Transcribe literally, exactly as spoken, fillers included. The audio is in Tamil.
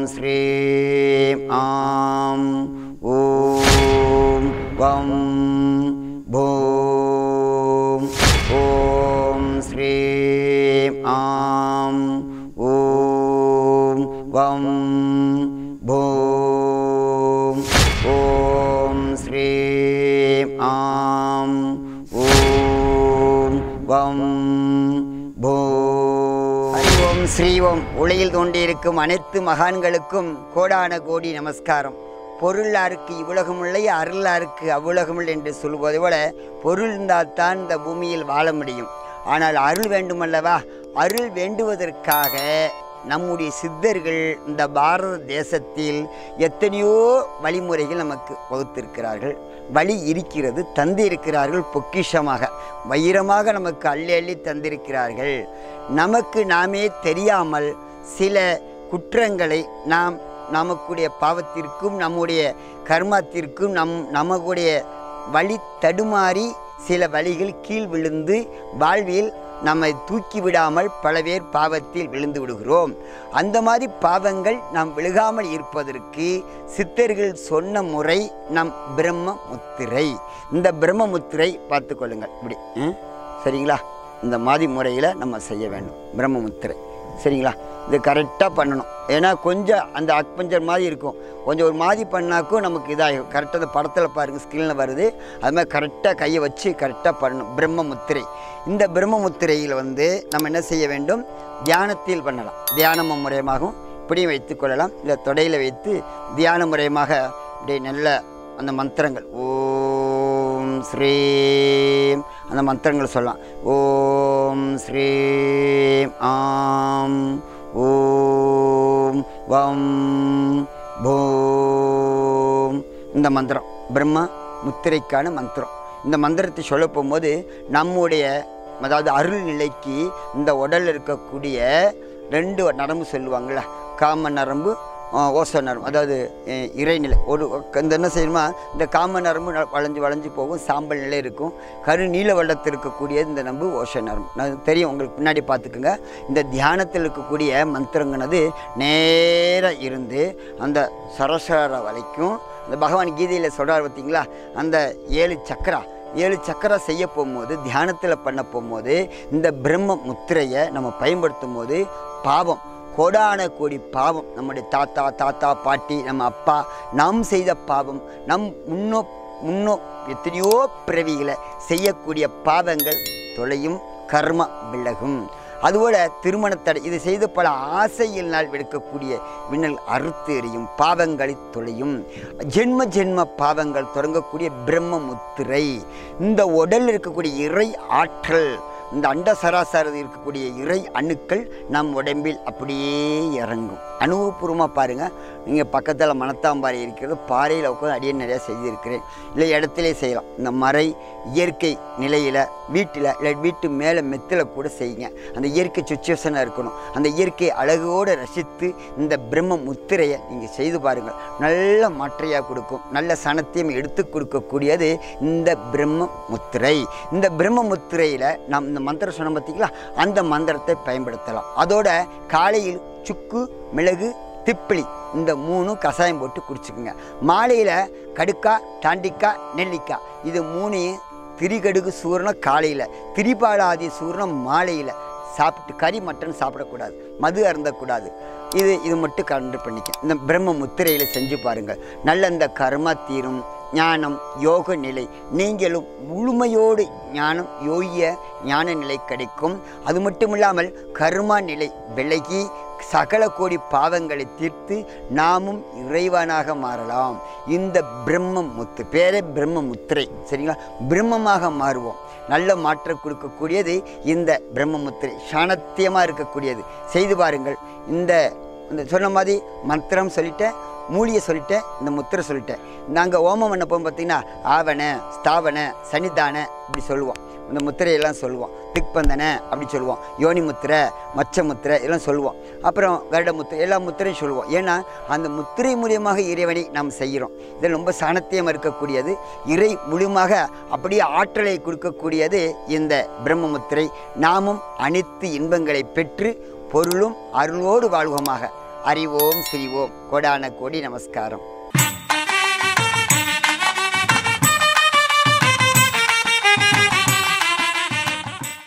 ஸ்ரீம் ஆம் ஓம் வம் பூம் ஓம் ஸ்ரீம் ஆம் ஓம் வம் பூம் ஓம் ஸ்ரீம் ஆம் ஓம் வம் பூம். ஓம் ஸ்ரீ ஓம். உலகில் தோன்றியிருக்கும் அனைத்து மகான்களுக்கும் கோடான கோடி நமஸ்காரம். பொருளாருக்கு இவ்வுலகமில்லை, அருளாருக்கு அவ்வுலகமில்லை என்று சொல்வதை போல பொருள் இருந்தால்தான் இந்த பூமியில் வாழ முடியும். ஆனால் அருள் வேண்டுமல்லவா? அருள் வேண்டுவதற்காக நம்முடைய சித்தர்கள் இந்த பாரத தேசத்தில் எத்தனையோ வழிமுறைகள் நமக்கு வகுத்திருக்கிறார்கள். வழி இருக்கிறது, தந்திருக்கிறார்கள். பொக்கிஷமாக வைரமாக நமக்கு அள்ளி அள்ளி தந்திருக்கிறார்கள். நமக்கு நாமே தெரியாமல் சில குற்றங்களை நாம் நமக்குடைய பாவத்திற்கும் நம்முடைய கர்மத்திற்கும் நம் நமக்குடைய வழி தடுமாறி சில வழிகள் கீழ் விழுந்து வாழ்வில் நம்மை தூக்கி விடாமல் பல பேர் பாவத்தில் விழுந்து விடுகிறோம். அந்த மாதிரி பாவங்கள் நாம் விழுகாமல் இருப்பதற்கு சித்தர்கள் சொன்ன முறை நம் பிரம்ம முத்திரை. இந்த பிரம்ம முத்திரை பார்த்து கொள்ளுங்கள். இப்படி சரிங்களா? இந்த மாதிரி முறையில் நம்ம செய்ய வேண்டும். பிரம்ம முத்திரை சரிங்களா? இது கரெக்டாக பண்ணணும். ஏன்னா கொஞ்சம் அந்த அக்பஞ்சர் மாதிரி இருக்கும், கொஞ்சம் ஒரு மாதிரி பண்ணாக்கும் நமக்கு இதாகும். கரெக்டாக அந்த படத்தில் பாருங்கள், ஸ்கிரீனில் வருது. அது மாதிரி கரெக்டாக கையை வச்சு கரெக்டாக பண்ணணும். பிரம்ம முத்திரை. இந்த பிரம்ம முத்திரையில் வந்து நம்ம என்ன செய்ய வேண்டும்? தியானத்தில் பண்ணலாம். தியானம் முறையமாகவும் இப்படியும் வைத்து கொள்ளலாம். இல்லை தொடையில் வைத்து தியான முறையமாக இப்படி நல்ல அந்த மந்திரங்கள் ஓம் ஸ்ரீம் அந்த மந்திரங்கள் சொல்லலாம். ஓம் ஸ்ரீம் ஆம் ஓம் வம் பூம். இந்த மந்திரம் பிரம்ம முத்திரைக்கான மந்திரம். இந்த மந்திரத்தை சொல்ல போகும்போது நம்முடைய அதாவது அருள் நிலைக்கு இந்த உடலில் இருக்கக்கூடிய ரெண்டு நரம்பு சொல்லுவாங்கள, காம நரம்பு ஓச நரம்பு, அதாவது இறைநிலை. ஒரு இந்த என்ன செய்யணுமா, இந்த காம நரம்பு வளைஞ்சு வளைஞ்சு போகும், சாம்பல் நிலை இருக்கும். கரு நீல வள்ளத்தில் இருக்கக்கூடிய இந்த நரம்பு ஓச நரம்பு. நான் தெரியும் உங்களுக்கு பின்னாடி பார்த்துக்குங்க. இந்த தியானத்தில் இருக்கக்கூடிய மந்திரங்கிறது நேராக இருந்து அந்த சரஸ்வர வரைக்கும் இந்த பகவான் கீதையில் சொல்கிறார் பார்த்தீங்களா, அந்த ஏழு சக்கரா ஏழு சக்கரா செய்ய போகும்போது தியானத்தில் பண்ண போகும்போது இந்த பிரம்ம முத்திரையை நம்ம பயன்படுத்தும் போது பாவம் கோடான கோடி பாவம், நம்முடைய தாத்தா தாத்தா பாட்டி நம்ம அப்பா நாம் செய்த பாவம், நம் முன்னோ முன்னோ எத்தனையோ பிறவிகளை செய்யக்கூடிய பாவங்கள் தொலையும், கர்ம விலகும். அதுபோல திருமணத்தடை இது செய்து பல ஆசையினால் விடுக்கக்கூடிய விண்ணல் அறுத்து எறியும், பாவங்களை தொலையும். ஜென்ம ஜென்ம பாவங்கள் தொடங்கக்கூடிய பிரம்ம முத்திரை. இந்த உடலில் இருக்கக்கூடிய இறை ஆற்றல், இந்த அண்ட சராசரத்தில் இருக்கக்கூடிய இறை அணுக்கள் நம் உடம்பில் அப்படியே இறங்கும். அனுபவபூர்வமாக பாருங்கள். நீங்கள் பக்கத்தில் மணத்தாம்பாறை இருக்கிறது, பாறையில் உட்காந்து அடியே நிறையா செய்திருக்கிறேன். இல்லை இடத்துலே செய்யலாம். இந்த மறை இயற்கை நிலையில் வீட்டில் இல்லை வீட்டு மேலே மெத்தில் கூட செய்யுங்க. அந்த இயற்கை சுச்சுவேஷனாக இருக்கணும். அந்த இயற்கை அழகோடு ரசித்து இந்த பிரம்ம முத்திரையை நீங்கள் செய்து பாருங்கள். நல்ல மாற்றையாக கொடுக்கும். நல்ல சனத்தையும் எடுத்து கொடுக்கக்கூடியது இந்த பிரம்ம முத்திரை. இந்த பிரம்ம முத்திரையில் நாம் இந்த மந்திரம் சொன்ன பார்த்தீங்களா, அந்த மந்திரத்தை பயன்படுத்தலாம். அதோட காலையில் சுக்கு மிளகு திப்பிலி இந்த மூணு கஷாயம் போட்டு குடிச்சுக்குங்க. மாலையில் கடுக்கா தாண்டிக்காய் நெல்லிக்காய் இது மூணையும் திரிகடுகு சூரணம் காலையில், திரிபாலாதி சூரணம் மாலையில் சாப்பிட்டு கறி மட்டன் சாப்பிடக்கூடாது, மது அருந்தக்கூடாது. இது இது மட்டும் கண்டு பண்ணிக்க. இந்த பிரம்ம முத்திரையில் செஞ்சு பாருங்கள். நல்ல இந்த கர்மா தீரும், ஞானம் யோக நிலை நீங்களும் முழுமையோடு ஞானம் யோகிய ஞான நிலை கிடைக்கும். அது மட்டும் இல்லாமல் கர்மா நிலை விலகி சகல கோடி பாவங்களை தீர்த்து நாமும் இறைவனாக மாறலாம். இந்த பிரம்ம முத்து பேரே பிரம்ம முத்திரை சரிங்களா? பிரம்மமாக மாறுவோம். நல்ல மாற்றம் கொடுக்கக்கூடியது இந்த பிரம்ம முத்திரை. சாணத்தியமாக இருக்கக்கூடியது. செய்து பாருங்கள். இந்த இந்த சொன்ன மாதிரி மந்திரம் சொல்லிட்டேன், மூலியை சொல்லிட்டேன், இந்த முத்திரை சொல்லிட்டேன். நாங்கள் ஓமம் பண்ண போகும் பார்த்தீங்கன்னா ஆவண ஸ்தாவன சனிதான இப்படி சொல்லுவோம். இந்த முத்திரையெல்லாம் சொல்லுவோம். திக்பந்தனை அப்படி சொல்லுவோம். யோனி முத்திரை மச்ச முத்திரை எல்லாம் சொல்லுவோம். அப்புறம் கருட முத்திரை எல்லா முத்திரையும் சொல்லுவோம். ஏன்னா அந்த முத்திரை மூலியமாக இறைவனை நாம் செய்கிறோம். இதில் ரொம்ப சாணத்தியம் இருக்கக்கூடியது. இறை மூலியமாக அப்படியே ஆற்றலை கொடுக்கக்கூடியது இந்த பிரம்ம முத்திரை. நாமும் அனைத்து இன்பங்களை பெற்று பொருளும் அருளோடு வாழ்வோமாக. அறிவோம், சிரிவோம். கோடான கோடி நமஸ்காரம்.